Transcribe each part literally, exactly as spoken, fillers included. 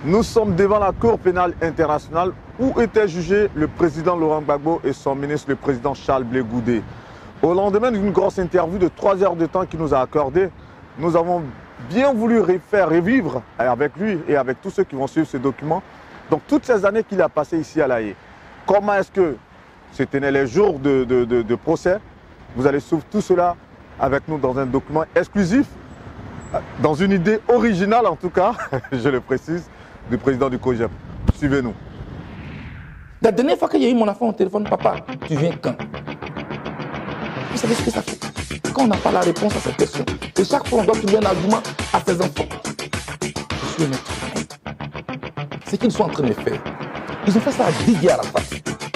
Nous sommes devant la Cour pénale internationale où était jugé le président Laurent Gbagbo et son ministre, le président Charles Blé Goudé. Au lendemain d'une grosse interview de trois heures de temps qu'il nous a accordé, nous avons bien voulu faire revivre avec lui et avec tous ceux qui vont suivre ce document, donc toutes ces années qu'il a passées ici à La Haye. Comment est-ce que se tenaient les jours de, de, de, de procès? Vous allez suivre tout cela avec nous dans un document exclusif, dans une idée originale en tout cas, je le précise, du président du COJEP. Suivez-nous. La dernière fois qu'il y a eu mon enfant au téléphone, papa, tu viens quand? Vous savez ce que ça fait? Quand on n'a pas la réponse à cette question, et chaque fois on doit trouver un argument à ses enfants. Je suis un être humain. Ce qu'ils sont en train de faire, ils ont fait ça à Didier à la face.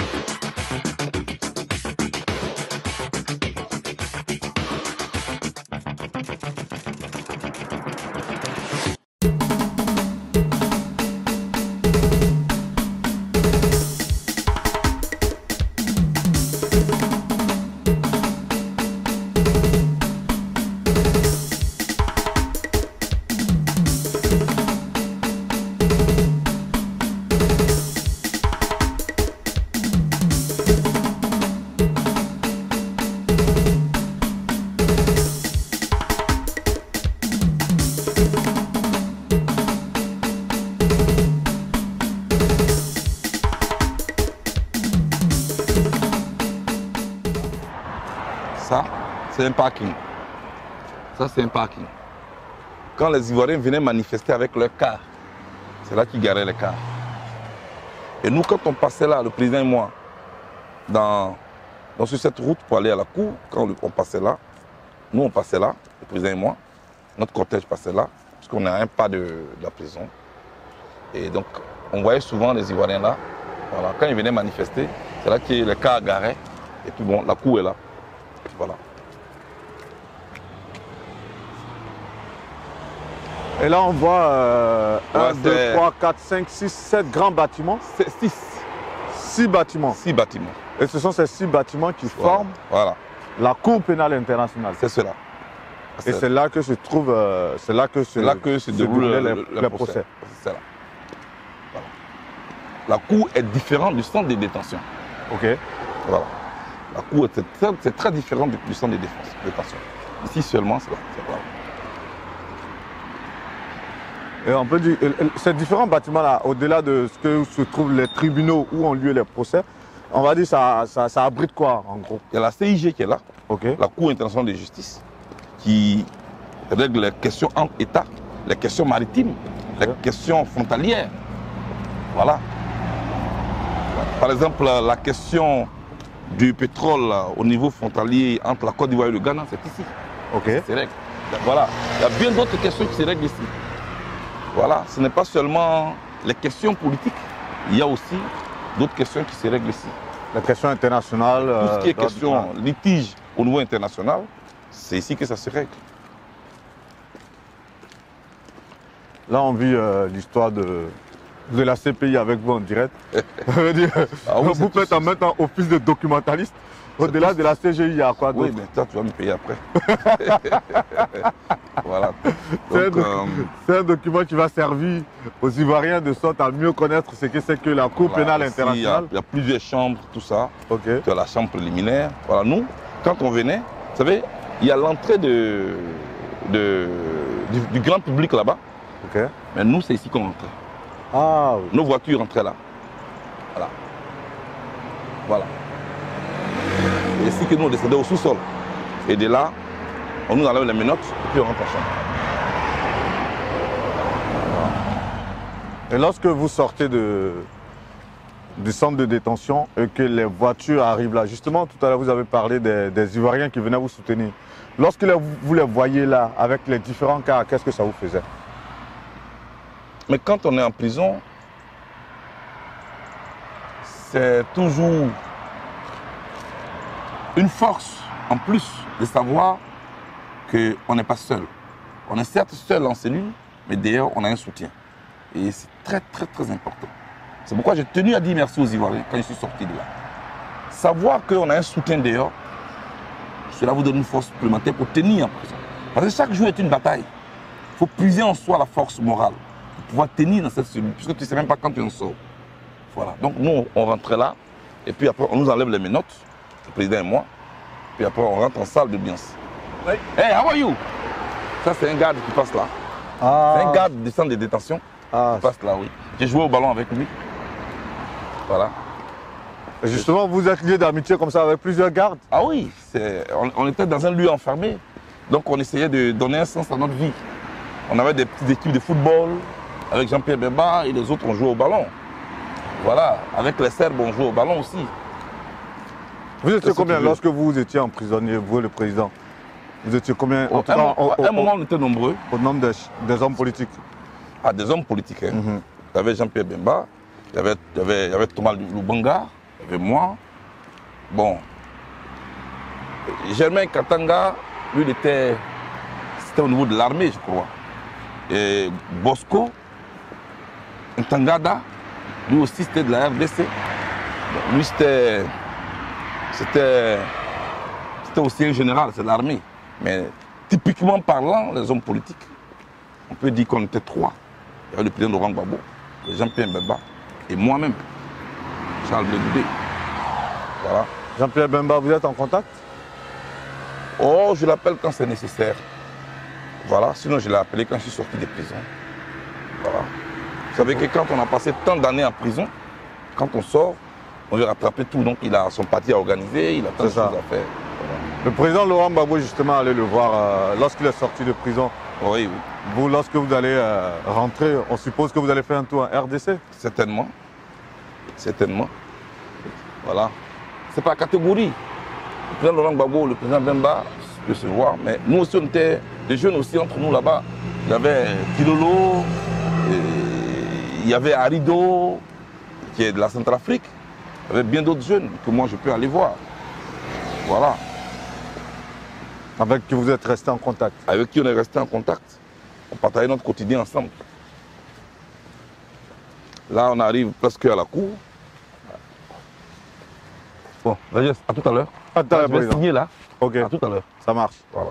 Ça, c'est un parking. Ça, c'est un parking. Quand les Ivoiriens venaient manifester avec leur car, c'est là qu'ils garaient les cars. Et nous, quand on passait là, le président et moi, dans, dans sur cette route pour aller à la cour, quand on passait là, nous, on passait là, le président et moi, notre cortège passait là, parce qu'on est à un pas de, de la prison. Et donc, on voyait souvent les Ivoiriens là. Voilà. Quand ils venaient manifester, c'est là que les cars garaient. Et puis bon, la cour est là. Voilà. Et là, on voit euh, Ouais, un, deux, trois, quatre, cinq, six, sept grands bâtiments. C'est six. Six bâtiments. Six bâtiments. Et ce sont ces six bâtiments qui Voilà. forment Voilà. la Cour pénale internationale. C'est cela. Et c'est là que se trouve, euh, c'est là que se, C'est là que se déroule le, les, le, les le procès. procès. C'est là. Voilà. La cour est différente du centre de détention. Ok. Voilà. La cour est très, c'est très différent du, du centre de défense, détention. Ici seulement, c'est là. C'est là. Et on peut dire, ces différents bâtiments-là, au-delà de ce que se trouvent les tribunaux où ont lieu les procès, on va dire ça, ça, ça abrite quoi en gros? Il y a la C I G qui est là, okay. La Cour internationale de justice, qui règle les questions entre États, les questions maritimes, okay. Les questions frontalières. Voilà. Par exemple, la question du pétrole au niveau frontalier entre la Côte d'Ivoire et le Ghana, c'est ici. Okay. C'est règle. Voilà. Il y a bien d'autres questions qui se règlent ici. Voilà. Ce n'est pas seulement les questions politiques, il y a aussi d'autres questions qui se règlent ici. La question internationale. Tout ce qui est euh, question litige au niveau international, c'est ici que ça se règle. Là, on vit euh, l'histoire de, de la C P I avec vous en direct. Ah oui, vous faites en même temps office de documentaliste. Au-delà de la C G I, il y a quoi d'autre? Oui, mais toi, tu vas me payer après. Voilà. C'est un, doc euh... un document qui va servir aux Ivoiriens de sorte à mieux connaître ce que c'est que la Cour voilà, pénale internationale. Il y, y a plusieurs chambres, tout ça. Okay. Tu as la chambre préliminaire. Voilà, nous, quand on venait, vous savez, il y a l'entrée de, de, du, du grand public là-bas. Okay. Mais nous, c'est ici qu'on rentrait. Ah, oui. Nos voitures rentraient là. Voilà. Voilà. Et ici que nous, on descendait au sous-sol. Et de là, on nous enlève les menottes et puis on rentre en chambre. Et lorsque vous sortez de, du centre de détention et que les voitures arrivent là, justement, tout à l'heure, vous avez parlé des, des Ivoiriens qui venaient vous soutenir. Lorsque vous les voyez là, avec les différents cas, qu'est-ce que ça vous faisait? Mais quand on est en prison, c'est toujours une force en plus de savoir qu'on n'est pas seul. On est certes seul en cellule, mais d'ailleurs on a un soutien. Et c'est très très très important. C'est pourquoi j'ai tenu à dire merci aux Ivoiriens quand je suis sorti de là. Savoir qu'on a un soutien dehors, cela vous donne une force supplémentaire pour tenir en prison. Parce que chaque jour est une bataille. Il faut puiser en soi la force morale. pour pouvoir tenir dans cette cellule, puisque tu ne sais même pas quand tu en sors. Voilà. Donc nous, on rentrait là, et puis après, on nous enlève les menottes, le président et moi, puis après, on rentre en salle d'audience. Oui. Hey, how are you? Ça, c'est un garde qui passe là. Ah. C'est un garde du centre de détention ah. qui passe là, oui. J'ai joué au ballon avec lui. Voilà. Et justement, vous êtes liés d'amitié comme ça avec plusieurs gardes? Ah oui, on, on était dans un lieu enfermé. Donc on essayait de donner un sens à notre vie. On avait des petites équipes de football, avec Jean-Pierre Bemba et les autres, on jouait au ballon. Voilà, avec les Serbes, on jouait au ballon aussi. Vous étiez combien lorsque vous étiez emprisonné, vous et le président? Vous étiez combien? Au, en tout cas, un, au, au, un moment, on était nombreux. Au nombre des, des hommes politiques? Ah, des hommes politiques. Hein. Mm-hmm. Il y avait Jean-Pierre Bemba, il y avait, il y avait, il y avait Thomas Lubanga, il y avait moi. Bon. Germain Katanga, lui, il était, c'était au niveau de l'armée, je crois. Et Bosco, Ntangada, lui aussi, c'était de la R D C. Lui, c'était, c'était, c'était aussi un général, c'est l'armée. Mais typiquement parlant, les hommes politiques, on peut dire qu'on était trois. Il y avait le président Laurent Gbagbo, Jean-Pierre Bemba et moi-même, Charles Blé Goudé. Voilà. Jean-Pierre Bemba, vous êtes en contact? Oh, je l'appelle quand c'est nécessaire. Voilà, sinon je l'ai appelé quand je suis sorti de prison. Voilà. Vous savez que quand on a passé tant d'années en prison, quand on sort, on veut rattraper tout. Donc il a son parti à organiser, il a tant de choses à faire. Voilà. Le président Laurent Gbagbo, justement, allait le voir euh, lorsqu'il est sorti de prison. Oui, oui. Vous, lorsque vous allez euh, rentrer, on suppose que vous allez faire un tour en R D C? Certainement. Certainement. Voilà. C'est pas catégorie. Le président Laurent Gbagbo, le président Bemba, peut se voir. Mais nous aussi, on était des jeunes aussi entre nous là-bas. Il y avait Kilolo, il y avait Arido, qui est de la Centrafrique. Il y avait bien d'autres jeunes que moi je peux aller voir. Voilà. Avec qui vous êtes resté en contact? Avec qui on est resté en contact. On partageait notre quotidien ensemble. Là, on arrive presque à la cour. Bon, à tout à l'heure. À tout à l'heure, je vais signer là. Ok. À tout à l'heure. Ça marche. Voilà.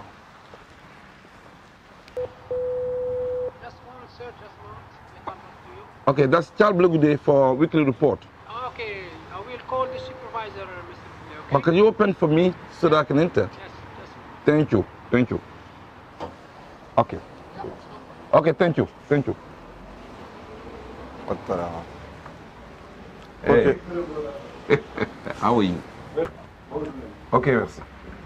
Okay, that's Charles Blé Goudé for weekly report. Okay, I will call the supervisor, Mister Goudé, okay? But can you open for me so that I can enter? Yes, yes. Thank you, thank you. Okay. Okay, thank you, thank you. Hey. Okay. How are you? Okay, merci.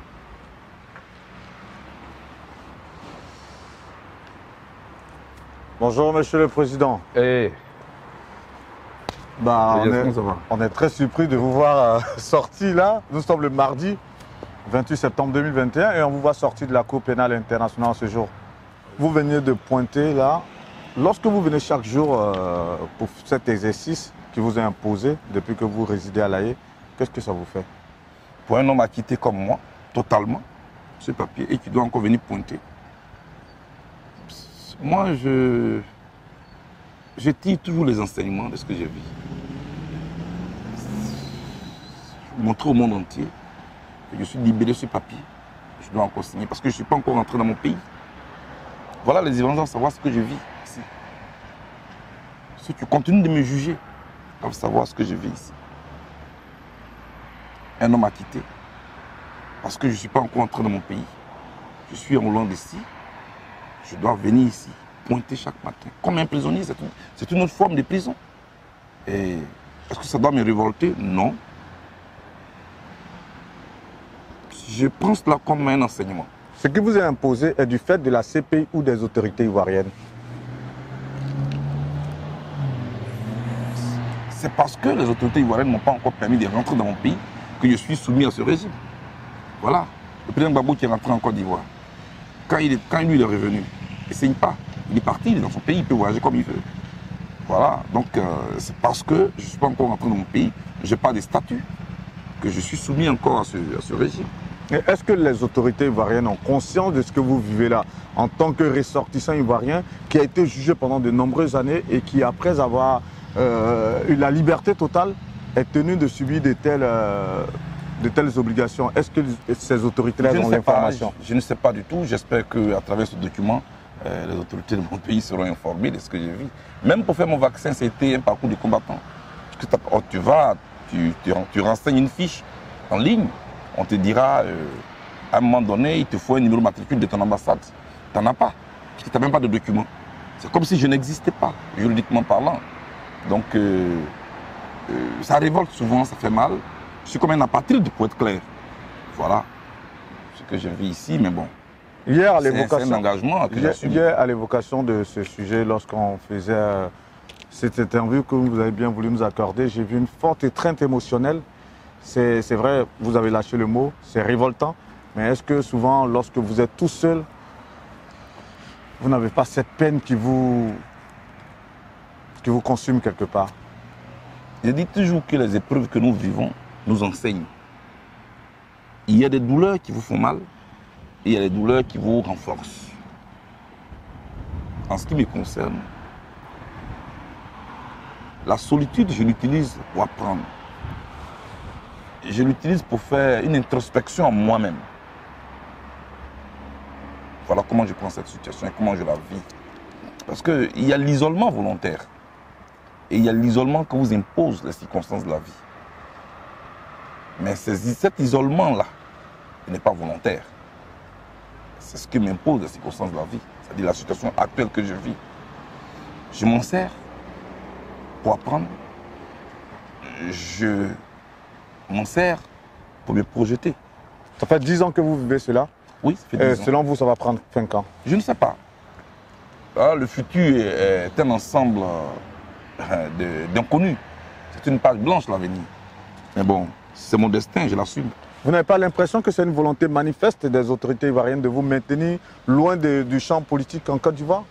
Bonjour, Monsieur le Président. Hey. Bah, on, est, on est très surpris de vous voir euh, sorti là. Nous sommes le mardi vingt-huit septembre deux mille vingt et un et on vous voit sortir de la Cour pénale internationale ce jour. Vous veniez de pointer là. Lorsque vous venez chaque jour euh, pour cet exercice qui vous est imposé depuis que vous résidez à l'A E, qu'est-ce que ça vous fait? Pour un homme acquitté comme moi, totalement, ce papier, et qui doit encore venir pointer, moi, je, je tire toujours les enseignements de ce que j'ai vu. Montrer au monde entier que je suis libéré de ce papier. Je dois encore signer parce que je ne suis pas encore rentré dans mon pays. Voilà les événements, savoir ce que je vis ici. Si tu continues de me juger, tu vas savoir ce que je vis ici. Un homme acquitté, parce que je ne suis pas encore entré dans mon pays. Je suis en Hollande ici. Je dois venir ici, pointer chaque matin. Comme un prisonnier, c'est une, une autre forme de prison. Et est-ce que ça doit me révolter? Non. Je prends cela comme un enseignement. Ce qui vous est imposé est du fait de la C P I ou des autorités ivoiriennes? C'est parce que les autorités ivoiriennes ne m'ont pas encore permis de rentrer dans mon pays que je suis soumis à ce régime. Voilà. Le président Gbagbo qui est rentré en Côte d'Ivoire. Quand, il est, quand lui il est revenu, il ne signe pas. Il est parti, il est dans son pays, il peut voyager comme il veut. Voilà, donc euh, c'est parce que je ne suis pas encore rentré dans mon pays, je n'ai pas de statut, que je suis soumis encore à ce, à ce régime. Est-ce que les autorités ivoiriennes ont conscience de ce que vous vivez là, en tant que ressortissant ivoirien qui a été jugé pendant de nombreuses années et qui, après avoir euh, eu la liberté totale, est tenu de subir de telles... Euh, de telles obligations? Est-ce que ces autorités-là ont l'information? Je ne sais pas du tout. J'espère qu'à travers ce document, euh, les autorités de mon pays seront informées de ce que j'ai vu. Même pour faire mon vaccin, c'était un parcours de combattant. Parce que oh, tu vas, tu, tu, tu renseignes une fiche en ligne, on te dira, euh, à un moment donné, il te faut un numéro de matricule de ton ambassade. Tu n'en as pas, parce que tu n'as même pas de document. C'est comme si je n'existais pas, juridiquement parlant. Donc, euh, euh, ça révolte souvent, ça fait mal. Je suis comme un apatride, pour être clair. Voilà ce que je vis ici, mais bon. Hier, à c'est l'évocation, un engagement que hier, j'assume. hier, à l'évocation de ce sujet, lorsqu'on faisait euh, cette interview que vous avez bien voulu nous accorder, j'ai vu une forte étreinte émotionnelle. C'est vrai, vous avez lâché le mot, c'est révoltant. Mais est-ce que souvent, lorsque vous êtes tout seul, vous n'avez pas cette peine qui vous, qui vous consume quelque part? Je dis toujours que les épreuves que nous vivons nous enseignent. Il y a des douleurs qui vous font mal, et il y a des douleurs qui vous renforcent. En ce qui me concerne, la solitude, je l'utilise pour apprendre. Je l'utilise pour faire une introspection en moi-même. Voilà comment je prends cette situation et comment je la vis. Parce qu'il y a l'isolement volontaire. Et il y a l'isolement que vous imposent les circonstances de la vie. Mais cet isolement-là, il n'est pas volontaire. C'est ce que m'imposent les circonstances de la vie. C'est-à-dire la situation actuelle que je vis. Je m'en sers pour apprendre. Je m'en sers pour me projeter. Ça fait dix ans que vous vivez cela? Oui, ça fait dix Et ans. selon vous, ça va prendre fin quand? Je ne sais pas. Ah, le futur est, est un ensemble euh, d'inconnus. C'est une page blanche, l'avenir. Mais bon, c'est mon destin, je l'assume. Vous n'avez pas l'impression que c'est une volonté manifeste des autorités ivoiriennes de vous maintenir loin de, du champ politique en Côte d'Ivoire?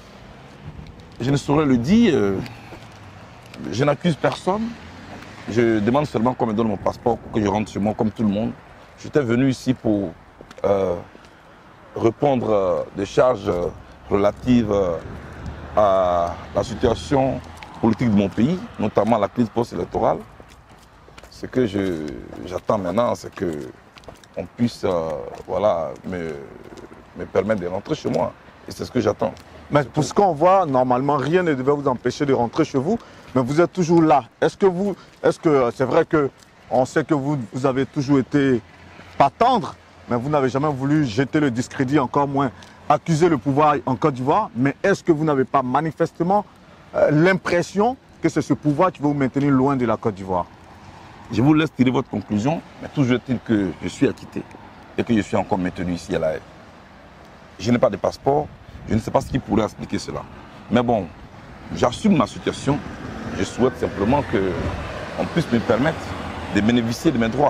Je ne saurais le dire. Euh, je n'accuse personne. Je demande seulement qu'on me donne mon passeport pour que je rentre chez moi comme tout le monde. J'étais venu ici pour euh, répondre euh, des charges euh, relatives euh, à la situation politique de mon pays, notamment la crise post-électorale. Ce que j'attends maintenant, c'est qu'on puisse euh, voilà, me, me permettre de rentrer chez moi. Et c'est ce que j'attends. Mais pour ce qu'on voit, normalement, rien ne devait vous empêcher de rentrer chez vous, mais vous êtes toujours là. Est-ce que vous, est-ce que c'est vrai qu'on sait que vous, vous avez toujours été pas tendre, mais vous n'avez jamais voulu jeter le discrédit, encore moins accuser le pouvoir en Côte d'Ivoire, mais est-ce que vous n'avez pas manifestement euh, l'impression que c'est ce pouvoir qui va vous maintenir loin de la Côte d'Ivoire? Je vous laisse tirer votre conclusion, mais toujours est-il que je suis acquitté et que je suis encore maintenu ici à La Haye. Je n'ai pas de passeport, je ne sais pas ce qui pourrait expliquer cela. Mais bon, j'assume ma situation. Je souhaite simplement qu'on puisse me permettre de bénéficier de mes droits.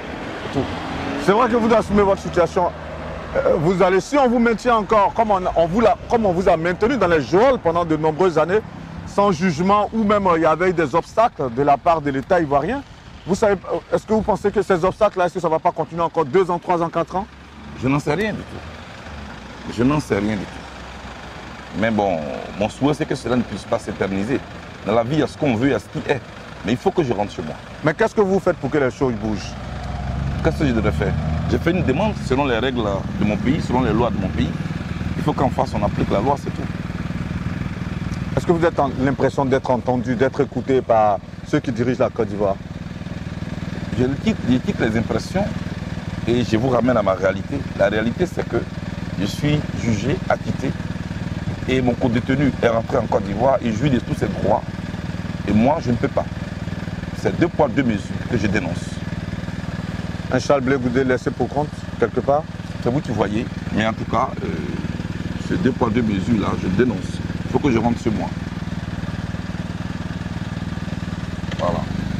C'est vrai que vous assumez votre situation. Vous allez, si on vous maintient encore, comme on, on vous a, comme on vous a maintenu dans les geôles pendant de nombreuses années, sans jugement, ou même il y avait des obstacles de la part de l'État ivoirien, vous savez, est-ce que vous pensez que ces obstacles-là, est-ce que ça ne va pas continuer encore deux ans, trois ans, quatre ans? Je n'en sais rien du tout. Je n'en sais rien du tout. Mais bon, mon souhait, c'est que cela ne puisse pas s'éterniser. Dans la vie, il y a ce qu'on veut, il y a ce qui est. Mais il faut que je rentre chez moi. Mais qu'est-ce que vous faites pour que les choses bougent? Qu'est-ce que je devrais faire? J'ai fait une demande selon les règles de mon pays, selon les lois de mon pays. Il faut qu'en face, on applique la loi, c'est tout. Est-ce que vous avez l'impression d'être entendu, d'être écouté par ceux qui dirigent la Côte d'Ivoire? Je quitte, je quitte les impressions et je vous ramène à ma réalité. La réalité, c'est que je suis jugé, acquitté, et mon co-détenu est rentré en Côte d'Ivoire et jouit de tous ses droits. Et moi, je ne peux pas. C'est deux poids, deux mesures que je dénonce. Un Charles Blé Goudé laissé pour compte, quelque part? C'est vous qui voyez, mais en tout cas, euh, ces deux poids, deux mesures-là, je dénonce. Il faut que je rentre chez moi. Voilà.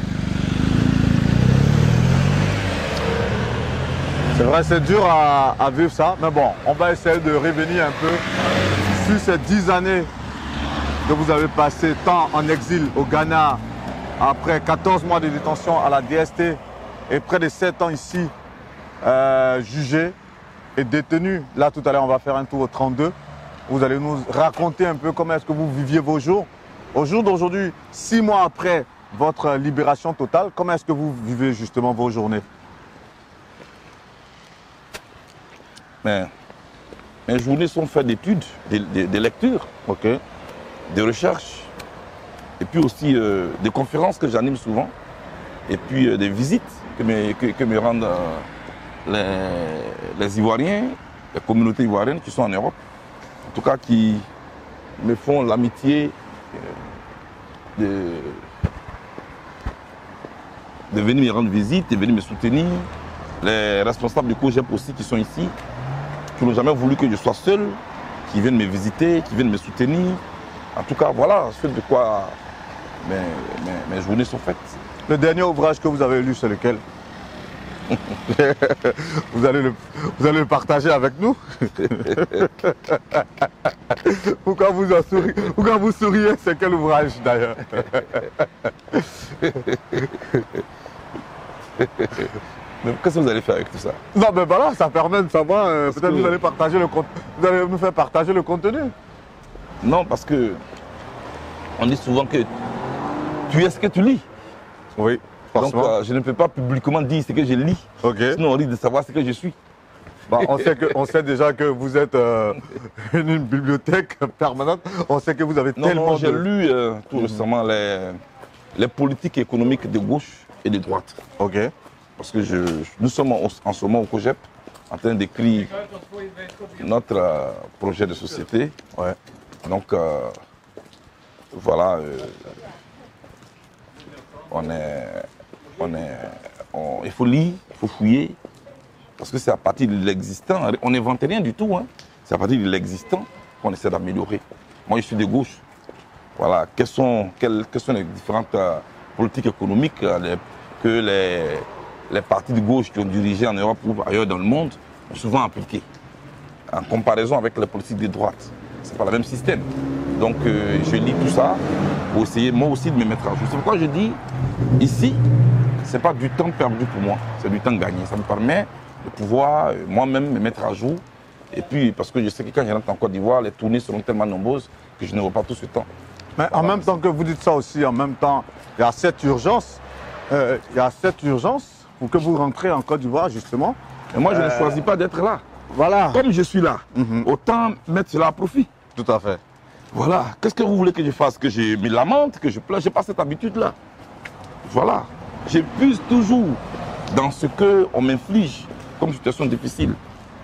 C'est vrai, c'est dur à, à vivre ça, mais bon, on va essayer de revenir un peu sur ces dix années que vous avez passées tant en exil au Ghana, après quatorze mois de détention à la D S T et près de sept ans ici, euh, jugé et détenu. Là, tout à l'heure, on va faire un tour au trente-deux. Vous allez nous raconter un peu comment est-ce que vous viviez vos jours. Au jour d'aujourd'hui, six mois après votre libération totale, comment est-ce que vous vivez justement vos journées? Mais Mes journées sont faites d'études, de, de, de lectures, Ok. de recherches, et puis aussi euh, des conférences que j'anime souvent, et puis euh, des visites que me, que, que me rendent euh, les, les Ivoiriens, les communautés ivoiriennes qui sont en Europe, en tout cas qui me font l'amitié euh, de, de venir me rendre visite, de venir me soutenir. Les responsables du COGEP aussi qui sont ici, qui n'ont jamais voulu que je sois seul, qui viennent me visiter, qui viennent me soutenir. En tout cas, voilà ce de quoi mes, mes, mes journées sont faites. Le dernier ouvrage que vous avez lu, c'est lequel? vous, allez le, vous allez le partager avec nous? Pourquoi vous, en souriez, pourquoi vous souriez? C'est quel ouvrage d'ailleurs? Mais qu'est-ce que vous allez faire avec tout ça? Non, mais voilà, ça permet de savoir. Euh, Peut-être que vous allez partager le compte, vous allez nous faire partager le contenu. Non, parce que on dit souvent que tu es ce que tu lis. Oui, Donc forcément. euh, je ne peux pas publiquement dire ce que je lis. Ok. Sinon on risque de savoir ce que je suis. Bah, on, sait que, on sait déjà que vous êtes euh, une, une bibliothèque permanente. On sait que vous avez Non, tellement non, j'ai de... lu euh, tout récemment les, les politiques économiques de gauche et de droite. Ok. Parce que je, nous sommes en, en ce moment au COGEP en train d'écrire notre euh, projet de société. Ouais. Donc euh, voilà, euh, on est, on est, on- il faut lire, il faut fouiller, parce que c'est à partir de l'existant, on n'invente rien du tout, hein. C'est à partir de l'existant qu'on essaie d'améliorer. Moi je suis de gauche, voilà, quelles sont, quelles, quelles sont les différentes euh, politiques économiques euh, les- que les, les partis de gauche qui ont dirigé en Europe ou ailleurs dans le monde ont souvent appliquées, en comparaison avec les politiques de droite. C'est pas le même système. Donc euh, je lis tout ça pour essayer moi aussi de me mettre à jour. C'est pourquoi je dis, ici, c'est pas du temps perdu pour moi, c'est du temps gagné. Ça me permet de pouvoir euh, moi-même me mettre à jour. Et puis parce que je sais que quand je rentre en Côte d'Ivoire, les tournées seront tellement nombreuses que je n'aurai pas tout ce temps. Mais en même temps que vous dites ça aussi, en même temps, il y a cette urgence, euh, il y a cette urgence pour que vous rentrez en Côte d'Ivoire justement. Et moi je ne Euh, choisis pas d'être là. Voilà. Comme je suis là, Mhm. autant mettre cela à profit. Tout à fait. Voilà. Qu'est-ce que vous voulez que je fasse? Que je me lamente, que je pleure? Je n'ai pas cette habitude-là. Voilà. J'épuise toujours dans ce qu'on m'inflige comme situation difficile.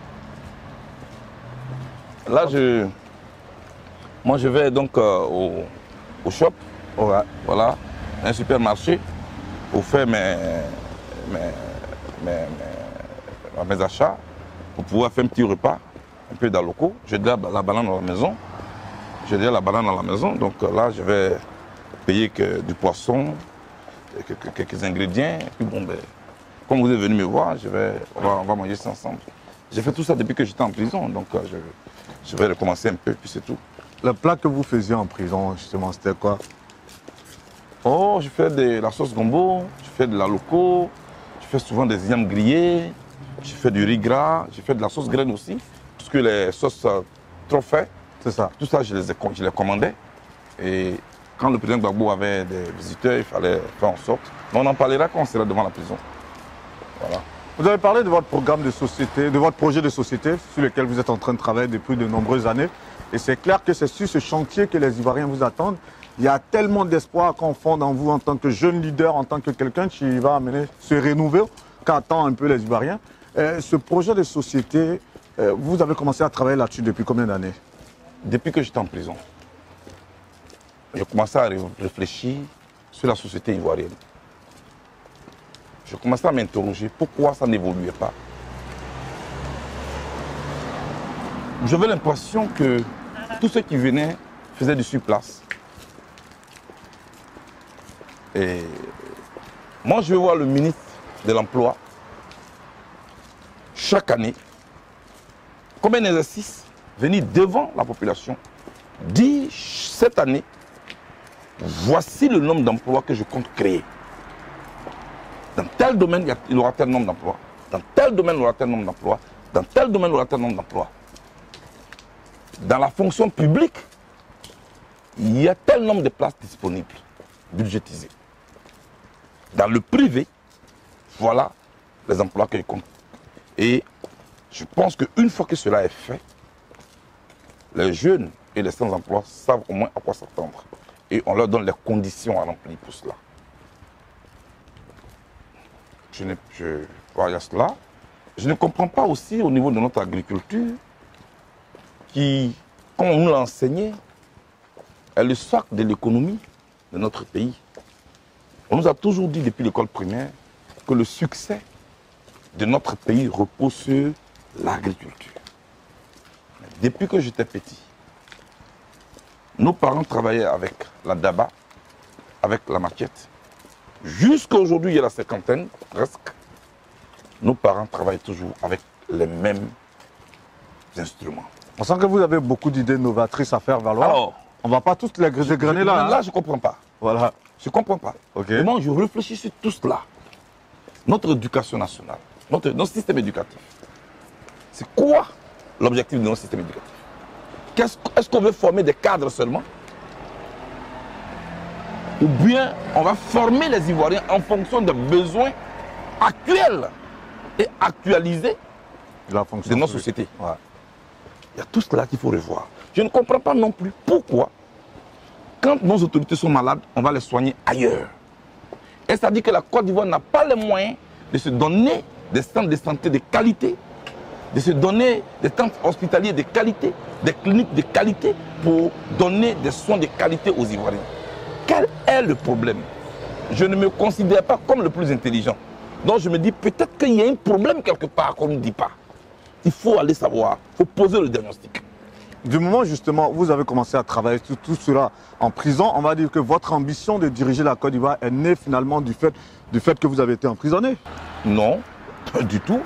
Là, je, moi, je vais donc euh, au, au shop, Ouais. voilà, un supermarché, pour faire mes, mes, mes, mes- mes achats, pour pouvoir faire un petit repas, un peu dans le locaux. J'ai déjà la banane dans la maison. J'ai déjà la banane dans la maison, donc euh, là, je vais payer que du poisson, et que- que- quelques ingrédients. Et puis bon, ben, comme vous êtes venu me voir, je vais, on, va, on va manger ça ensemble. J'ai fait tout ça depuis que j'étais en prison, donc euh, je, je vais recommencer un peu, puis c'est tout. Le plat que vous faisiez en prison, justement, c'était quoi? Oh, je fais de la sauce gombo, je fais de la loco, je fais souvent des yams grillés, je fais du riz gras, je fais de la sauce graine aussi, parce que les sauces euh, trop faites, C'est ça. tout ça, je les, ai, je les commandais. Et quand le président Gbagbo avait des visiteurs, il fallait faire en sorte. Mais on en parlera quand on sera devant la prison. Voilà. Vous avez parlé de votre programme de société, de votre projet de société sur lequel vous êtes en train de travailler depuis de nombreuses années. Et c'est clair que c'est sur ce chantier que les Ivoiriens vous attendent. Il y a tellement d'espoir qu'on fonde en vous en tant que jeune leader, en tant que quelqu'un qui va amener, se renouveler, qu'attendent un peu les Ivoiriens. Euh, ce projet de société, euh, vous avez commencé à travailler là-dessus depuis combien d'années? Depuis que j'étais en prison, j'ai commencé à ré- réfléchir sur la société ivoirienne. J'ai commencé à m'interroger pourquoi ça n'évoluait pas. J'avais l'impression que tous ceux qui venaient faisaient du surplace. Et moi, je vais voir le ministre de l'Emploi chaque année, comme un exercice, venir devant la population, dire cette année, voici le nombre d'emplois que je compte créer. Dans tel domaine, il y a- il aura tel nombre d'emplois. Dans tel domaine, il aura tel nombre d'emplois. Dans tel domaine, il aura tel nombre d'emplois. Dans la fonction publique, il y a tel nombre de places disponibles, budgétisées. Dans le privé, voilà les emplois que je compte. Et je pense qu'une fois que cela est fait, Les jeunes et les sans-emploi savent au moins à quoi s'attendre. Et on leur donne les conditions à remplir pour cela. Je ne, je, voilà cela. Je ne comprends pas aussi au niveau de notre agriculture qui, comme on nous l'a enseigné, est le socle de l'économie de notre pays. On nous a toujours dit depuis l'école primaire que le succès de notre pays repose sur l'agriculture. Depuis que j'étais petit, nos parents travaillaient avec la daba, avec la maquette. Jusqu'à aujourd'hui, il y a la cinquantaine, presque. Nos parents travaillent toujours avec les mêmes instruments. On sent que vous avez beaucoup d'idées novatrices à faire valoir. Alors, on ne va pas tous les dégrainer là. Là, hein. je ne comprends pas. Voilà. Je ne comprends pas. Okay. Comment je réfléchis sur tout cela. Notre éducation nationale, notre, notre système éducatif. C'est quoi l'objectif de notre système éducatif? Est-ce est-ce qu'on veut former des cadres seulement? Ou bien on va former les Ivoiriens en fonction des besoins actuels et actualisés La fonction de notre publique. société? Ouais. Il y a tout cela qu'il faut revoir. Je ne comprends pas non plus pourquoi, quand nos autorités sont malades, on va les soigner ailleurs. Et ça dit que la Côte d'Ivoire n'a pas les moyens de se donner des centres de santé de qualité, de se donner des centres hospitaliers de qualité, des cliniques de qualité pour donner des soins de qualité aux Ivoiriens. Quel est le problème? Je ne me considère pas comme le plus intelligent. Donc je me dis peut-être qu'il y a un problème quelque part qu'on ne dit pas. Il faut aller savoir, il faut poser le diagnostic. Du moment justement où vous avez commencé à travailler sur tout cela en prison, on va dire que votre ambition de diriger la Côte d'Ivoire est née finalement du fait, du fait que vous avez été emprisonné. Non, du tout.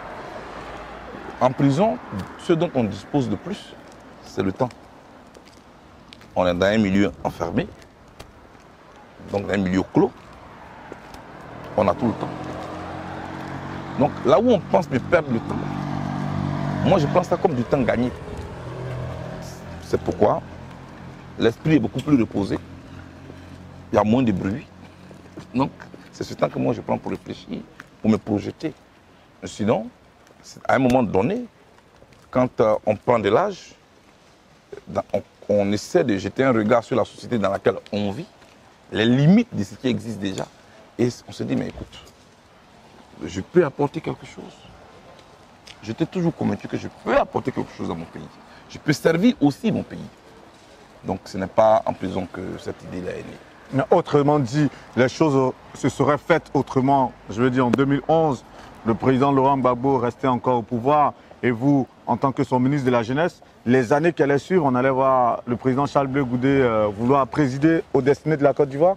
En prison, ce dont on dispose de plus, c'est le temps. On est dans un milieu enfermé, donc dans un milieu clos. On a tout le temps. Donc là où on pense de perdre le temps, moi je pense ça comme du temps gagné. C'est pourquoi l'esprit est beaucoup plus reposé. Il y a moins de bruit. Donc c'est ce temps que moi je prends pour réfléchir, pour me projeter. Sinon, à un moment donné, quand euh, on prend de l'âge, on, on essaie de jeter un regard sur la société dans laquelle on vit, les limites de ce qui existe déjà. Et on se dit, mais écoute, je peux apporter quelque chose. J'étais toujours convaincu que je peux apporter quelque chose à mon pays. Je peux servir aussi mon pays. Donc ce n'est pas en prison que cette idée-là est née. Mais autrement dit, les choses se seraient faites autrement. Je veux dire, en deux mille onze, le président Laurent Gbagbo restait encore au pouvoir et vous, en tant que son ministre de la Jeunesse, les années qui allaient suivre, on allait voir le président Charles Blé Goudé euh, vouloir présider aux destinées de la Côte d'Ivoire.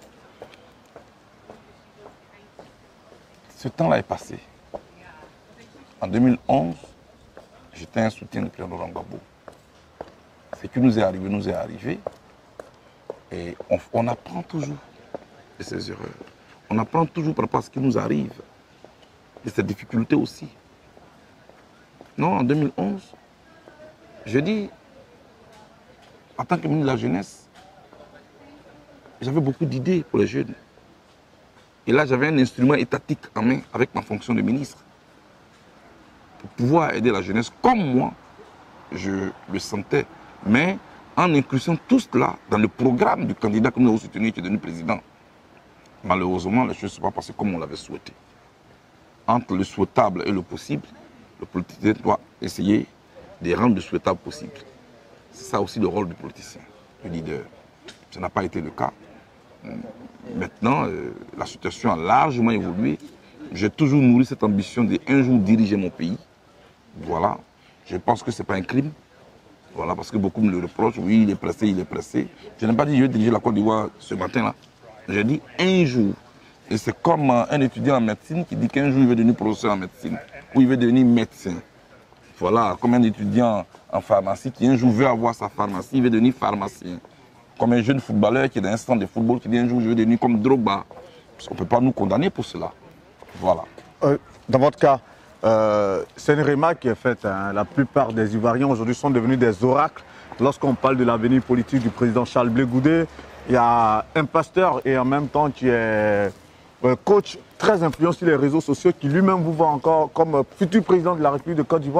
Ce temps-là est passé. En deux mille onze, j'étais un soutien du président Laurent Gbagbo. Ce qui nous est arrivé, nous est arrivé. Et on, on apprend toujours de ses erreurs. On apprend toujours par rapport à ce qui nous arrive. De ses difficultés aussi. Non, en deux mille onze, je dis, en tant que ministre de la Jeunesse, j'avais beaucoup d'idées pour les jeunes. Et là, j'avais un instrument étatique en main avec ma fonction de ministre. Pour pouvoir aider la jeunesse comme moi, je le sentais. Mais en incluant tout cela dans le programme du candidat que nous avons soutenu qui est devenu président. Malheureusement, les choses ne sont pas passées comme on l'avait souhaité. Entre le souhaitable et le possible, le politicien doit essayer de rendre le souhaitable possible. C'est ça aussi le rôle du politicien, du leader. Ça n'a pas été le cas. Maintenant, euh, la situation a largement évolué. J'ai toujours nourri cette ambition de un jour diriger mon pays. Voilà. Je pense que ce n'est pas un crime. Voilà, parce que beaucoup me le reprochent. Oui, il est pressé, il est pressé. Je n'ai pas dit que je vais diriger la Côte d'Ivoire ce matin-là. J'ai dit un jour. Et c'est comme un étudiant en médecine qui dit qu'un jour il veut devenir professeur en médecine. Ou il veut devenir médecin. Voilà, comme un étudiant en pharmacie qui un jour veut avoir sa pharmacie, il veut devenir pharmacien. Comme un jeune footballeur qui est dans un centre de football qui dit un jour je veux devenir comme Drogba. Parce qu'on ne peut pas nous condamner pour cela. Voilà. Euh, dans votre cas, euh, c'est une remarque qui est faite. Hein. La plupart des Ivoiriens aujourd'hui sont devenus des oracles. Lorsqu'on parle de l'avenir politique du président Charles Blé Goudé, il y a un pasteur et en même temps qui est un coach très influent sur les réseaux sociaux qui lui-même vous voit encore comme futur président de la République de Côte d'Ivoire.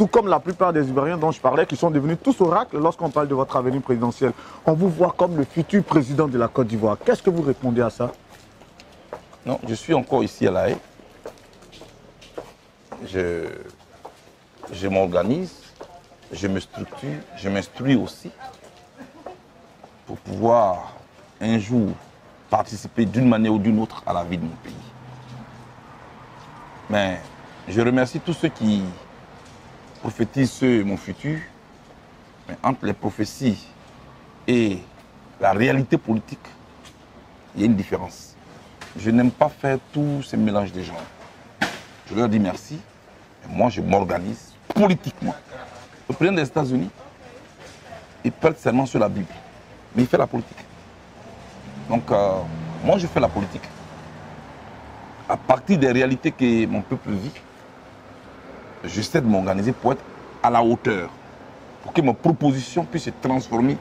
tout comme la plupart des Ivoiriens dont je parlais, qui sont devenus tous oracles lorsqu'on parle de votre avenir présidentiel. On vous voit comme le futur président de la Côte d'Ivoire. Qu'est-ce que vous répondez à ça? Non, je suis encore ici à La Haye. Je, je m'organise, je me structure, je m'instruis aussi pour pouvoir un jour participer d'une manière ou d'une autre à la vie de mon pays. Mais je remercie tous ceux qui prophétisent ce, mon futur. Mais entre les prophéties et la réalité politique, il y a une différence. Je n'aime pas faire tout ce mélange de gens. Je leur dis merci. Et moi, je m'organise politiquement. Le président des États-Unis, il prête seulement sur la Bible. Mais il fait la politique. Donc, euh, moi, je fais la politique. À partir des réalités que mon peuple vit, j'essaie de m'organiser pour être à la hauteur. Pour que mes propositions puissent se transformer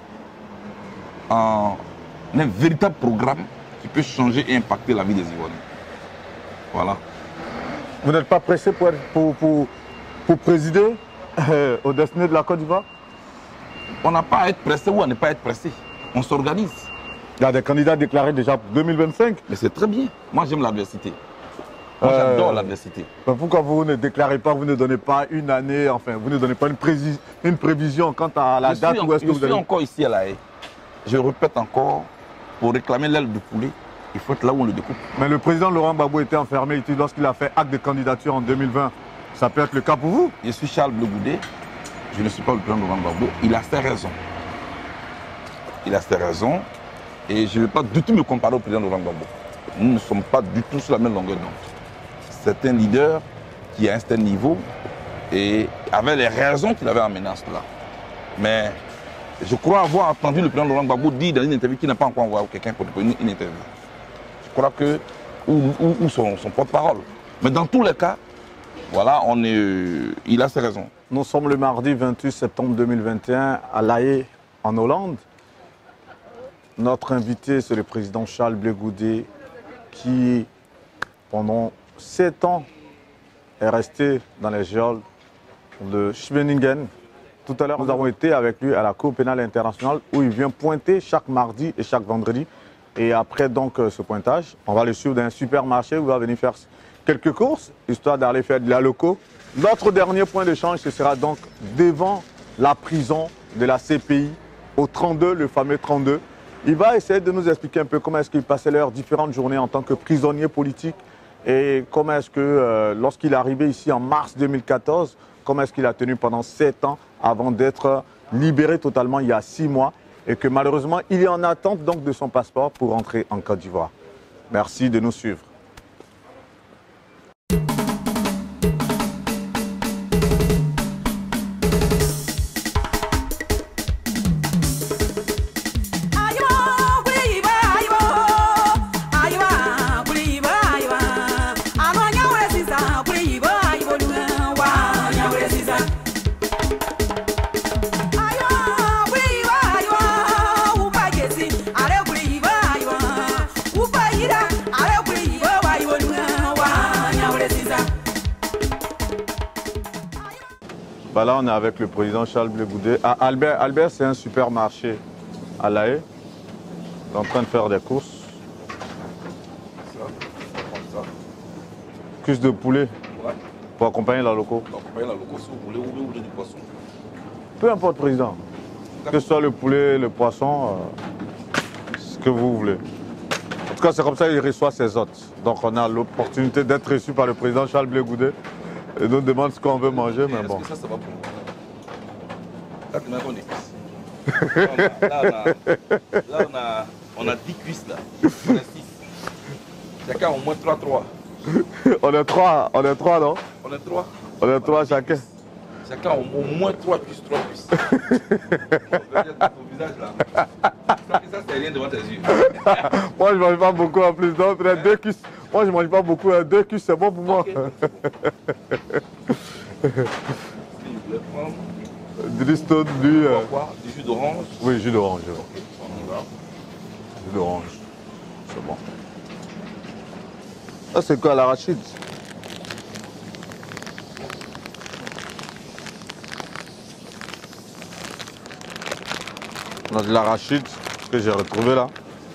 en un véritable programme qui peut changer et impacter la vie des Ivoiriens. Voilà. Vous n'êtes pas pressé pour, être, pour, pour, pour présider euh, au destiné de la Côte d'Ivoire? On n'a pas à être pressé ou à ne pas être pressé. On s'organise. Il y a des candidats déclarés déjà pour deux mille vingt-cinq. Mais c'est très bien. Moi, j'aime l'adversité. Moi, Euh, j'adore l'adversité. Pourquoi vous ne déclarez pas, vous ne donnez pas une année, enfin, vous ne donnez pas une, prési- une prévision quant à la je date suis, où est-ce que je vous suis allez... encore ici à La Haye. Je répète encore, pour réclamer l'aile de poulet, il faut être là où on le découpe. Mais le président Laurent Gbagbo était enfermé ici lorsqu'il a fait acte de candidature en deux mille vingt. Ça peut être le cas pour vous? Je suis Charles Bleu Goudet, je ne suis pas le président Laurent Gbagbo. Il a ses raisons. Il a ses raisons. Et je ne vais pas du tout me comparer au président Laurent Gbagbo. Nous ne sommes pas du tout sur la même longueur d'onde. C'est un leader qui a un certain niveau et avait les raisons qu'il avait amené à cela. Mais je crois avoir entendu le président Laurent Gbagbo dire dans une interview qu'il n'a pas encore envoyé quelqu'un pour une, une interview. Je crois que, ou, ou, ou son, son porte-parole. Mais dans tous les cas, voilà, on est, euh, il a ses raisons. Nous sommes le mardi vingt-huit septembre deux mille vingt et un à La Haye, en Hollande. Notre invité, c'est le président Charles Blé Goudet, qui, pendant sept ans, est resté dans les geôles de Schwenningen. Tout à l'heure, nous avons été avec lui à la Cour pénale internationale où il vient pointer chaque mardi et chaque vendredi. Et après donc ce pointage, on va le suivre dans un supermarché où il va venir faire quelques courses, histoire d'aller faire de la loco. Notre dernier point d'échange, ce sera donc devant la prison de la C P I, au trente-deux, le fameux trente-deux. Il va essayer de nous expliquer un peu comment est-ce qu'il passait leurs différentes journées en tant que prisonnier politique et comment est-ce que, euh, lorsqu'il est arrivé ici en mars deux mille quatorze, comment est-ce qu'il a tenu pendant sept ans avant d'être libéré totalement il y a six mois et que malheureusement, il est en attente donc de son passeport pour rentrer en Côte d'Ivoire. Merci de nous suivre. Bah là, on est avec le président Charles Blé Goudet. Ah, Albert, Albert c'est un supermarché à La Haye. Il est en train de faire des courses. Ça, comme ça. Cuisse de poulet Ouais. pour accompagner la loco. Donc, vous payez la loco si vous voulez, ou vous voulez du poisson. Peu importe, président. Que ce soit le poulet, le poisson, euh, ce que vous voulez. En tout cas, c'est comme ça qu'il reçoit ses hôtes. Donc, on a l'opportunité d'être reçu par le président Charles Blé Goudet. Et nous demande ce qu'on veut manger, mais bon. Est-ce que ça, ça va pour moi? Là, tu m'as qu'on épice. Là, on a, là, on a, on a dix cuisses, là. On a six. Chacun au moins trois, trois. On est trois, on est trois, non? On est trois. On est trois chacun. Chacun au, au moins trois cuisses, trois cuisses. Regarde ton visage, là. Ça, ça c'est rien devant tes yeux. Moi, je ne mange pas beaucoup en plus. Donc, peut-être deux cuisses. Moi, je ne mange pas beaucoup. Hein. Deux cuisses, c'est bon pour moi. Okay. Du Riston, du... Euh... Du jus d'orange. Oui, jus d'orange. Ok, on y va. Jus d'orange. C'est bon. Ça, c'est quoi l'arachide? On a de l'arachide que j'ai retrouvé là.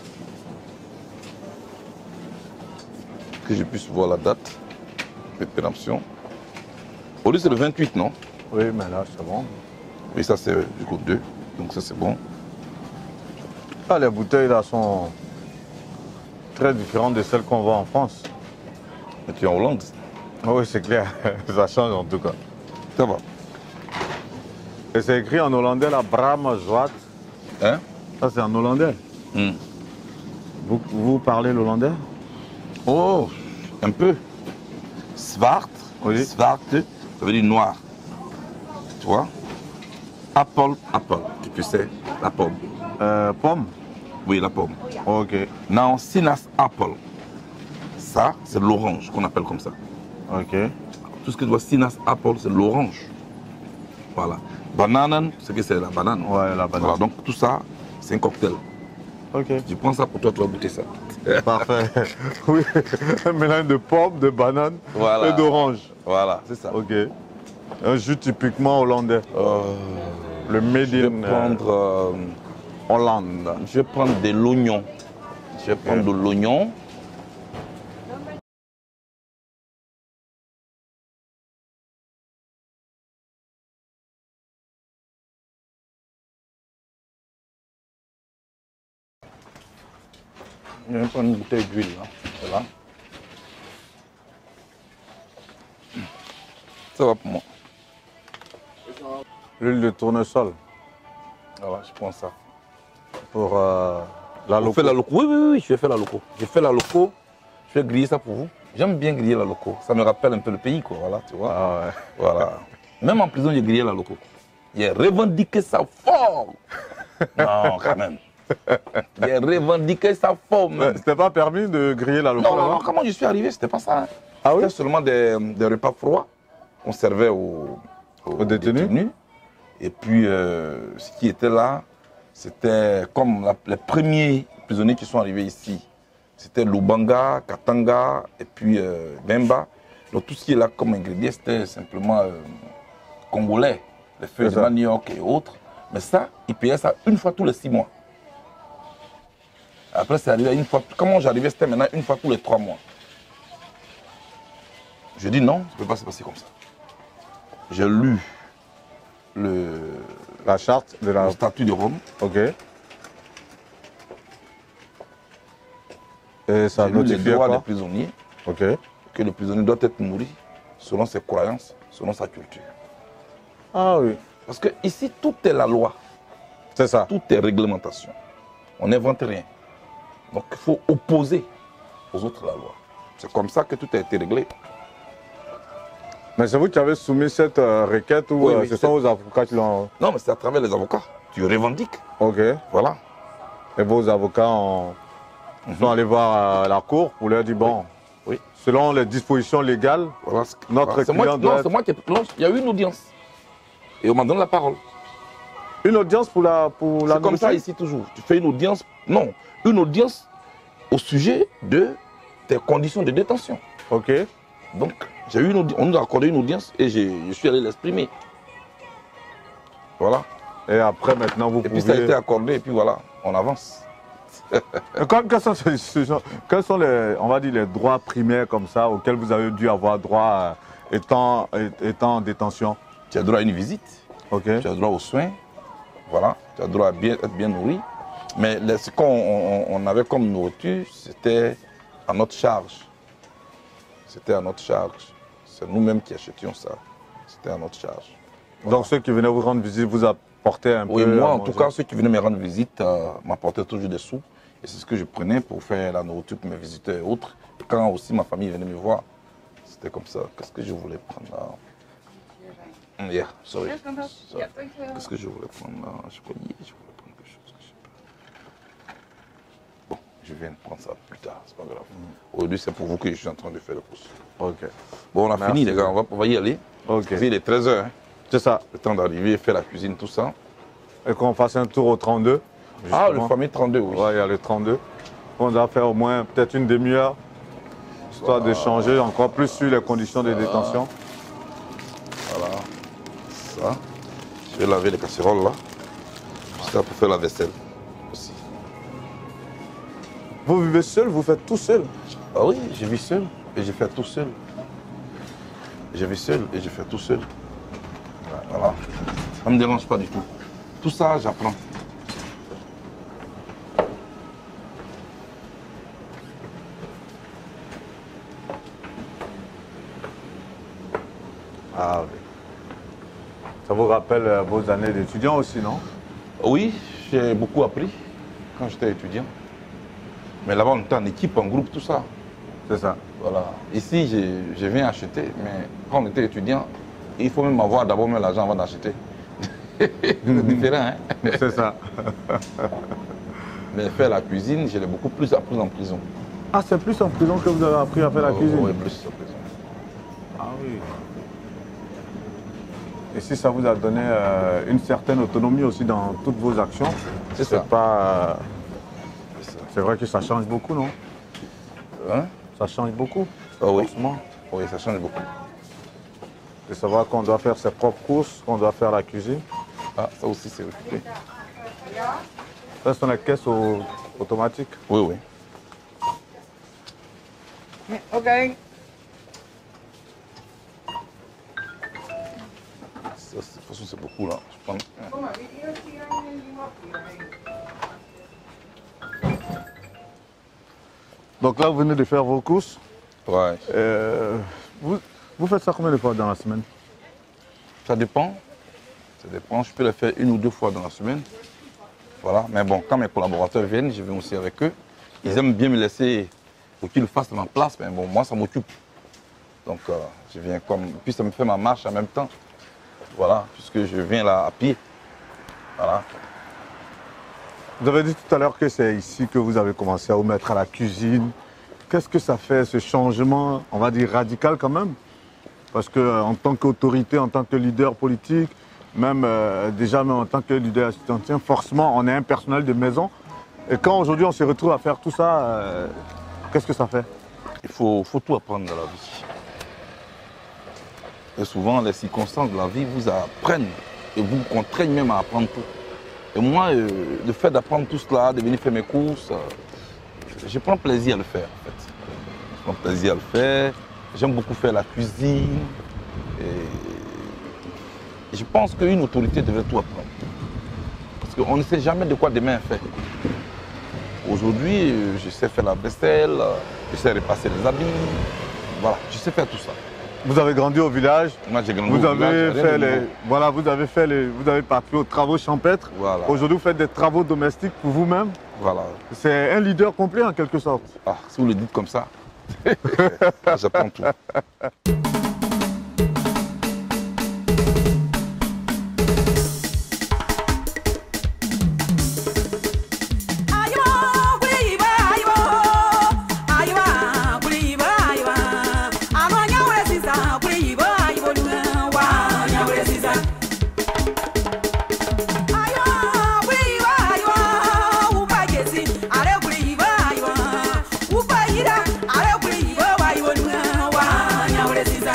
Que je puisse voir la date de péremption. Aujourd'hui, c'est le vingt-huit, non? Oui, mais là, c'est bon. Oui, ça, c'est du coup deux. Donc, ça, c'est bon. Ah, les bouteilles là sont très différentes de celles qu'on voit en France. Et tu es en Hollande? Oui, c'est clair. Ça change en tout cas. Ça va. Et c'est écrit en hollandais là, Bram Zwart. Hein? Ça, c'est en hollandais. Hmm. Vous, vous parlez l'hollandais? Oh, un peu. Zwart. Oui. Zwart, ça veut dire noir. Tu vois? Apple, apple. Tu sais, la pomme. Euh, pomme? Oui, la pomme. Ok. Non, Sinas apple. Ça, c'est l'orange qu'on appelle comme ça. Ok. Tout ce que tu vois, Sinas apple, c'est l'orange. Voilà. Banane, c'est que c'est la banane. Ouais, la banane. Voilà, donc tout ça, c'est un cocktail. Ok. Je prends ça pour toi, tu vas goûter ça. Parfait. Oui, un mélange de pommes, de bananes Voilà. et d'orange. Voilà, c'est ça. Ok. Un jus typiquement hollandais. Euh, Le made je vais in prendre, euh, Hollande. je vais prendre de l'oignon. Je vais prendre de l'oignon. Je vais prendre une bouteille d'huile là. Voilà. Ça va pour moi. L'huile de tournesol Voilà, je prends ça. pour euh, la On loco. fait la loco. Oui, oui, oui, je vais faire la loco. Je fais la loco. Je vais griller ça pour vous. J'aime bien griller la loco. Ça me rappelle un peu le pays, quoi. Voilà, tu vois. Ah ouais. Voilà. Même en prison, j'ai grillé la loco. J'ai revendiqué ça fort. Non, quand même. J'ai revendiqué ça fort, Mais même. C'était pas permis de griller la loco Non, non, non, là-bas? comment je suis arrivé, c'était pas ça. Hein. Ah oui? C'était seulement des, des repas froids qu'on servait aux, Aux détenus? Et puis, euh, ce qui était là, c'était comme la- les premiers prisonniers qui sont arrivés ici. C'était Lubanga, Katanga et puis euh, Bemba. Donc tout ce qui est là comme ingrédient, c'était simplement euh, congolais, les feuilles C'est de ça. manioc et autres. Mais ça, ils payaient ça une fois tous les six mois. Après, c'est arrivé une fois. Comment j'arrivais, c'était maintenant une fois tous les trois mois. Je dis non, ça ne peut pas se passer comme ça. J'ai lu le, La charte de la... le statut de Rome. Ok. Et ça J'ai lu les notifie droits des quoi? prisonniers, Ok. que le prisonnier doit être nourri selon ses croyances, selon sa culture. Ah oui. Parce que ici, tout est la loi, C'est ça. tout est réglementation. On n'invente rien. Donc il faut opposer aux autres la loi. C'est comme ça que tout a été réglé. Mais c'est vous qui avez soumis cette euh, requête ou Oui, euh, oui, ce c'est- sont vos avocats qui l'ont... Non, mais c'est à travers les avocats. Tu revendiques. Ok. Voilà. Et vos avocats ont... sont allés voir euh, la cour pour leur dire, bon, Oui. selon les dispositions légales, Voilà ce que- Notre voilà. C'est moi client qui- doit Non, être- c'est moi qui ai... non, il y a eu une audience. Et on m'a donné la parole. une audience pour la pour la C'est comme ça nourriture? ici toujours. Tu fais une audience, non, une audience au sujet de tes conditions de détention. Ok. Donc, j'ai eu une audi- on nous a accordé une audience et j'ai- je suis allé l'exprimer. Voilà. Et après, maintenant, vous Et puis pouvez... ça a été accordé et puis voilà, on avance. Et quand- quels, sont ces- ce sont- quels sont les, on va dire, les droits primaires comme ça auxquels vous avez dû avoir droit euh, étant, étant en détention? Tu as droit à une visite, Ok. tu as droit aux soins, voilà, tu as droit à bien, être bien nourri. Mais les- ce qu'on on- on avait comme nourriture, c'était à notre charge. C'était à notre charge. C'est nous-mêmes qui achetions ça. C'était à notre charge. Donc ceux qui venaient vous rendre visite vous apportaient un Oui, peu moi à en tout manger. cas, ceux qui venaient me rendre visite euh, m'apportaient toujours des sous. Et c'est ce que je prenais pour faire la nourriture pour mes visiteurs et autres. Et quand aussi ma famille venait me voir, c'était comme ça. Qu'est-ce que je voulais prendre là? Mm, Yeah, sorry. Sorry. Qu'est-ce que je voulais prendre là? Je crois yeah, je voulais prendre quelque chose que je sais pas. Bon, je viens de prendre ça plus tard, c'est pas grave. Aujourd'hui, c'est pour vous que je suis en train de faire le pouce. Ok. Bon, on a Merci. fini les gars, on va, on va y aller. Ok. Il est treize heures, hein. C'est ça. Le temps d'arriver, faire la cuisine, tout ça. Et qu'on fasse un tour au trente-deux. Ah, le justement. fameux trente-deux, oui. Ouais, il y a le trente-deux. On doit faire au moins peut-être une demi-heure, histoire d'échanger encore plus sur les conditions de détention. Voilà. Ça. Je vais laver les casseroles là. Ça pour faire la vaisselle aussi. Vous vivez seul, vous faites tout seul? Ah oui, je vis seul et je fais tout seul. Je vis seul et je fais tout seul. Voilà. Ça ne me dérange pas du tout. Tout ça, j'apprends. Ah oui. Ça vous rappelle euh, vos années d'étudiant aussi, non? Oui, j'ai beaucoup appris quand j'étais étudiant. Mais là-bas, on était en équipe, en groupe, tout ça. C'est ça. Voilà. Ici, je, je viens acheter, mais quand on était étudiant, il faut même avoir d'abord même l'argent avant d'acheter. C'est différent, hein? C'est ça. Mais faire la cuisine, je l'ai beaucoup plus appris en prison. Ah, c'est plus en prison que vous avez appris à faire la Oh, cuisine? oui, plus en prison. Ah oui. Et si ça vous a donné euh, une certaine autonomie aussi dans toutes vos actions, C'est ça. Pas, euh, C'est ça. c'est vrai que ça change beaucoup, non? Hein? Ça change beaucoup. Oh, oui. Franchement. Oui, ça change beaucoup. De savoir qu'on doit faire ses propres courses, qu'on doit faire la cuisine. Ah, ça aussi, c'est occupé. Ça, sont les caisses au- automatiques. Oui, oui. Ok. Ça, de toute façon, c'est beaucoup, là. Je prends... Donc là, vous venez de faire vos courses. Ouais. Euh, vous, vous faites ça combien de fois dans la semaine? Ça dépend. Ça dépend. Je peux le faire une ou deux fois dans la semaine. Voilà. Mais bon, quand mes collaborateurs viennent, je viens aussi avec eux. Ils aiment bien me laisser pour qu'ils le fassent à ma place. Mais bon, moi, ça m'occupe. Donc, euh, je viens comme... Puis ça me fait ma marche en même temps. Voilà. Puisque je viens là à pied. Voilà. Vous avez dit tout à l'heure que c'est ici que vous avez commencé à vous mettre à la cuisine. Qu'est-ce que ça fait, ce changement, on va dire radical quand même? Parce qu'en tant qu'autorité, en tant que leader politique, même euh, déjà même en tant que leader assistantien, forcément on est un personnel de maison. Et quand aujourd'hui on se retrouve à faire tout ça, euh, qu'est-ce que ça fait? Il faut, faut tout apprendre dans la vie. Et souvent, les circonstances de la vie vous apprennent et vous contraignent même à apprendre tout. Et moi, euh, le fait d'apprendre tout cela, de venir faire mes courses, euh, je prends plaisir à le faire en fait. Je prends plaisir à le faire. J'aime beaucoup faire la cuisine. Et je pense qu'une autorité devrait tout apprendre. Parce qu'on ne sait jamais de quoi demain est fait. Aujourd'hui, euh, je sais faire la vaisselle, euh, je sais repasser les habits. Voilà, je sais faire tout ça. Vous avez grandi au village, Moi, j'ai grandi vous au avez village, rien fait de les, nouveau. voilà, vous avez fait les, vous avez participé aux travaux champêtres. Voilà. Aujourd'hui, vous faites des travaux domestiques pour vous-même. Voilà. C'est un leader complet en quelque sorte. Ah, si vous le dites comme ça, j'apprends tout. Upa ira, are kuli, wa wa iwo nwa, wa nya wale siza.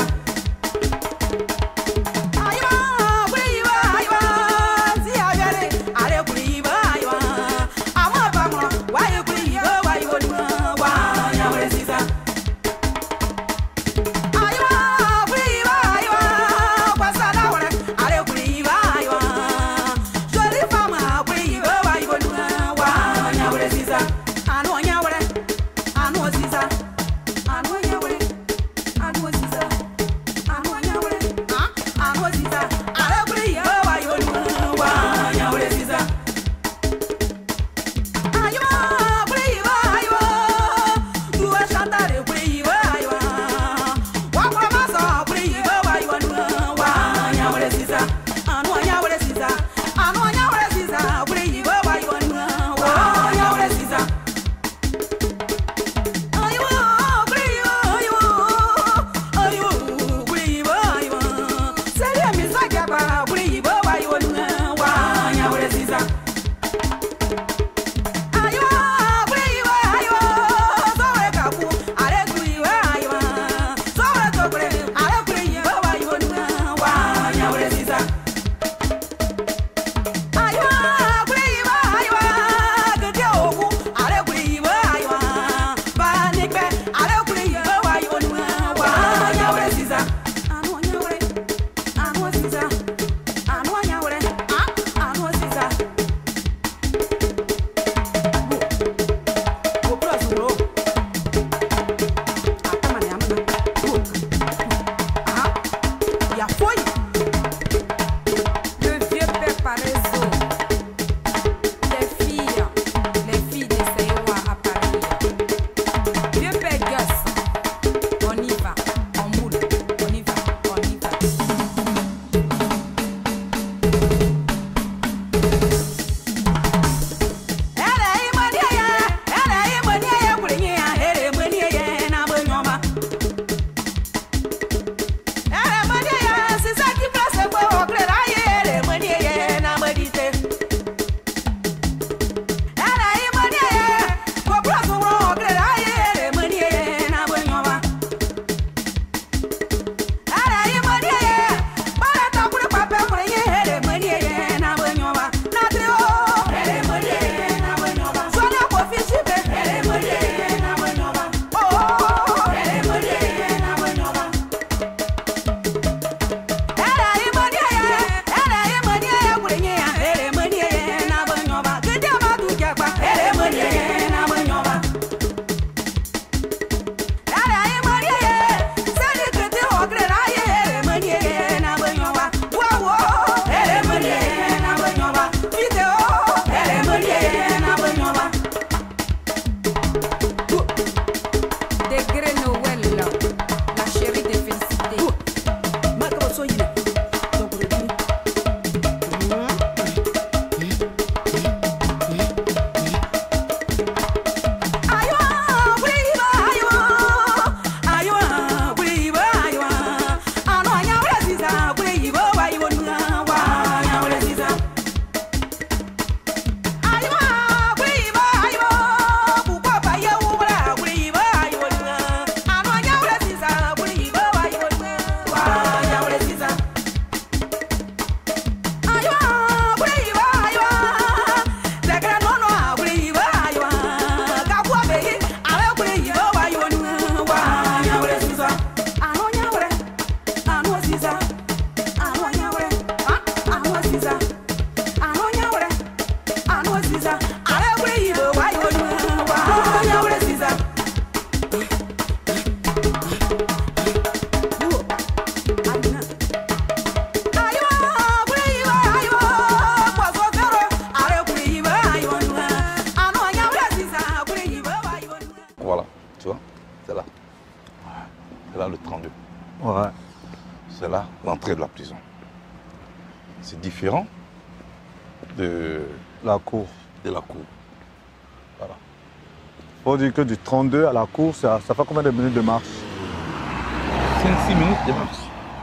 Tu vois, c'est là. C'est là le trente-deux. Ouais. C'est là l'entrée de la prison. C'est différent de La cour. de la cour. Voilà. Faut dire que du trente-deux à la cour, ça, ça fait combien de minutes de marche? cinq six minutes de marche.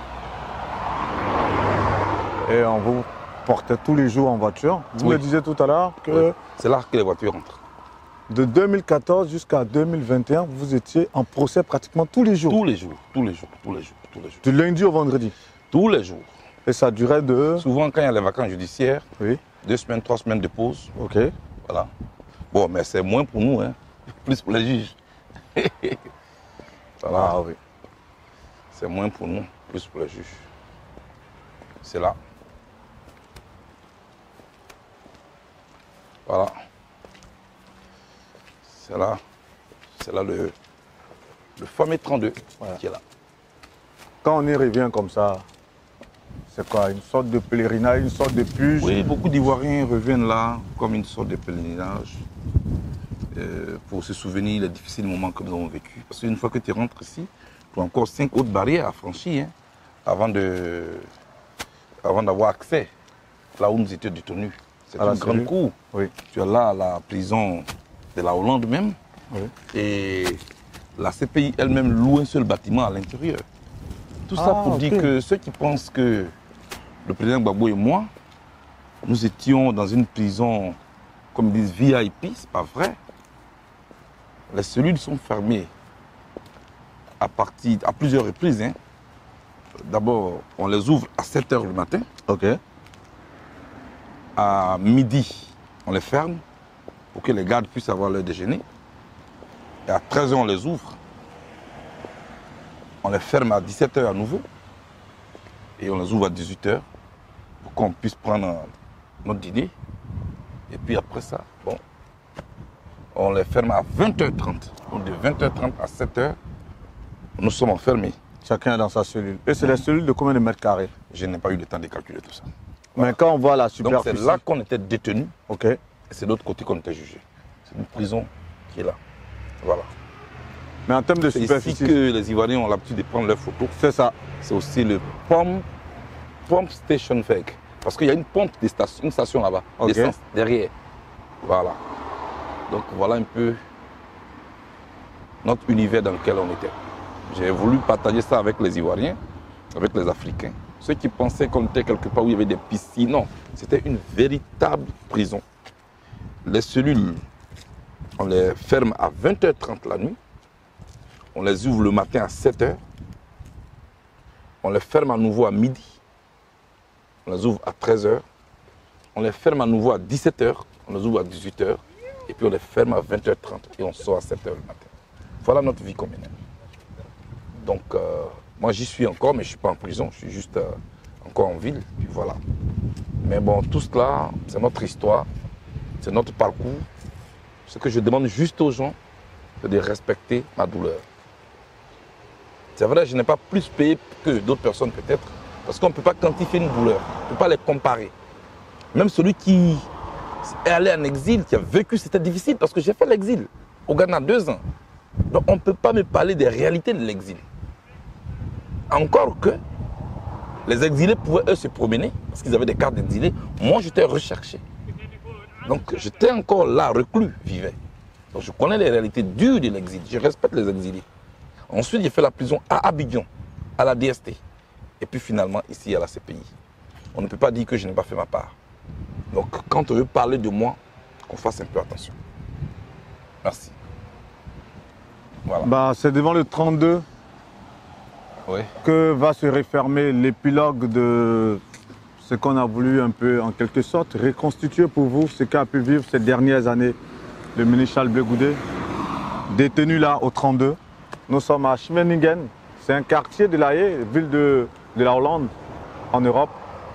Et on vous portait tous les jours en voiture. Vous Oui. me disiez tout à l'heure que Oui. C'est là que les voitures rentrent. de deux mille quatorze jusqu'à deux mille vingt et un, vous étiez en procès pratiquement tous les jours. Tous les jours, tous les jours, tous les jours, tous les jours. Du lundi au vendredi. Tous les jours. Et ça durait de... Souvent, quand il y a les vacances judiciaires, Oui, deux semaines, trois semaines de pause. ok. Voilà. Bon, mais c'est moins pour nous, hein. Plus pour les juges. Voilà. Ah oui. C'est moins pour nous, plus pour les juges. C'est là. Voilà. C'est là. C'est là le, le fameux trente-deux Voilà. qui est là. Quand on y revient comme ça, c'est quoi? Une sorte de pèlerinage, une sorte de puge? Oui, beaucoup d'Ivoiriens reviennent là comme une sorte de pèlerinage euh, pour se souvenir des difficiles moments que nous avons vécus. Parce qu'une fois que tu rentres ici, tu as encore cinq autres barrières à franchir hein, avant de, avant d'avoir accès là où nous étions détenus. C'est À la une grande cellule. cour. Oui. Tu as là la prison de la Hollande même Oui. et la C P I elle-même loue un seul bâtiment à l'intérieur. Tout ça Ah, pour ok. dire que ceux qui pensent que le président Gbagbo et moi, nous étions dans une prison, comme ils disent, V I P, c'est pas vrai. Les cellules sont fermées à, partir, à plusieurs reprises. Hein. D'abord, on les ouvre à sept heures du matin. Ok. À midi, on les ferme pour que les gardes puissent avoir leur déjeuner. Et à treize heures, on les ouvre. On les ferme à dix-sept heures à nouveau. Et on les ouvre à dix-huit heures pour qu'on puisse prendre notre dîner. Et puis après ça, bon, on les ferme à vingt heures trente. Donc de vingt heures trente à sept heures, nous sommes enfermés. Chacun est dans sa cellule. Et c'est des cellules de combien de mètres carrés? Je n'ai pas eu le temps de calculer tout ça. Mais quand on voit la Donc superficie... c'est là qu'on était détenus Ok. et c'est de l'autre côté qu'on était jugés. C'est une prison qui est là. Voilà. Mais en termes de C'est ici superficie... que les Ivoiriens ont l'habitude de prendre leurs photos. C'est ça. C'est aussi le Pump, pump Station Fake. Parce qu'il y a une pompe, de station, une station là-bas, Ok. d'essence, derrière. Voilà. Donc voilà un peu notre univers dans lequel on était. J'ai voulu partager ça avec les Ivoiriens, avec les Africains. Ceux qui pensaient qu'on était quelque part où il y avait des piscines, non. C'était une véritable prison. Les cellules, on les ferme à vingt heures trente la nuit. On les ouvre le matin à sept heures. On les ferme à nouveau à midi. On les ouvre à treize heures. On les ferme à nouveau à dix-sept heures. On les ouvre à dix-huit heures. Et puis on les ferme à vingt heures trente. Et on sort à sept heures le matin. Voilà notre vie commune. Donc, euh, moi j'y suis encore, mais je ne suis pas en prison. Je suis juste euh, encore en ville. Puis voilà. Mais bon, tout cela, c'est notre histoire. C'est notre parcours. Ce que je demande juste aux gens, c'est de respecter ma douleur. C'est vrai, je n'ai pas plus payé que d'autres personnes peut-être, parce qu'on ne peut pas quantifier une douleur, on ne peut pas les comparer. Même celui qui est allé en exil, qui a vécu, c'était difficile, parce que j'ai fait l'exil au Ghana deux ans. Donc on ne peut pas me parler des réalités de l'exil. Encore que les exilés pouvaient eux se promener, parce qu'ils avaient des cartes d'exilés. Moi j'étais recherché. Donc j'étais encore là, reclus, vivais. Donc je connais les réalités dures de l'exil, je respecte les exilés. Ensuite, j'ai fait la prison à Abidjan, à la D S T. Et puis finalement, ici, à la C P I. On ne peut pas dire que je n'ai pas fait ma part. Donc, quand on veut parler de moi, qu'on fasse un peu attention. Merci. Voilà. Bah, c'est devant le trente-deux Oui. que va se refermer l'épilogue de ce qu'on a voulu un peu, en quelque sorte, reconstituer pour vous ce qu'a pu vivre ces dernières années le ministre Charles Blé Goudé, détenu là au trente-deux. Nous sommes à Schmeningen, c'est un quartier de La Haye, ville de, de la Hollande, en Europe.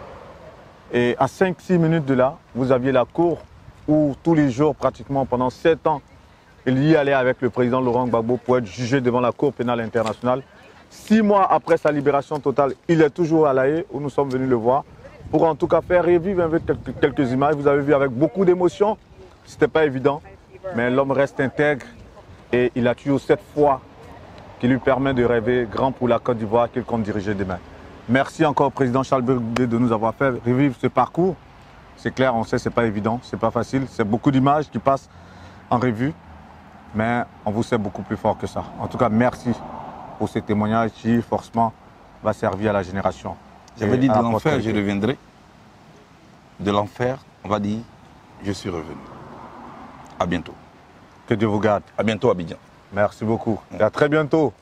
Et à cinq six minutes de là, vous aviez la cour où tous les jours, pratiquement pendant sept ans, il y allait avec le président Laurent Gbagbo pour être jugé devant la Cour pénale internationale. Six mois après sa libération totale, il est toujours à La Haye, où nous sommes venus le voir, pour en tout cas faire revivre avec quelques, quelques images. Vous avez vu avec beaucoup d'émotion, ce n'était pas évident, mais l'homme reste intègre. Et il a toujours cette foi qui lui permet de rêver grand pour la Côte d'Ivoire qu'il compte diriger demain. Merci encore au président Charles Blé Goudé de nous avoir fait revivre ce parcours. C'est clair, on sait que ce n'est pas évident, ce n'est pas facile. C'est beaucoup d'images qui passent en revue. Mais on vous sait beaucoup plus fort que ça. En tout cas, merci pour ce témoignage qui, forcément, va servir à la génération. J'avais dit de l'enfer, je reviendrai. De l'enfer, on va dire, je suis revenu. À bientôt. Que Dieu vous garde. À bientôt, Abidjan. Merci beaucoup. Et à très bientôt.